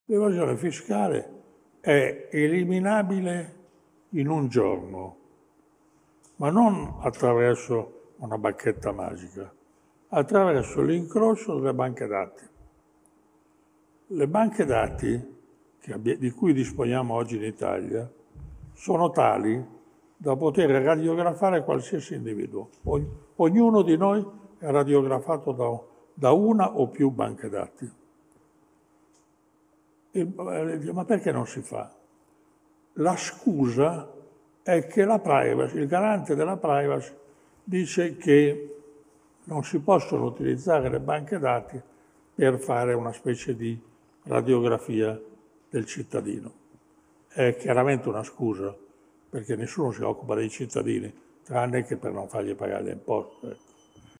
L'evasione fiscale è eliminabile in un giorno, ma non attraverso una bacchetta magica, attraverso l'incrocio delle banche dati. Le banche dati di cui disponiamo oggi in Italia sono tali da poter radiografare qualsiasi individuo. Ognuno di noi è radiografato da una o più banche dati. Ma perché non si fa? La scusa è che la privacy, il garante della privacy, dice che non si possono utilizzare le banche dati per fare una specie di radiografia del cittadino. È chiaramente una scusa, perché nessuno si occupa dei cittadini, tranne che per non fargli pagare le imposte.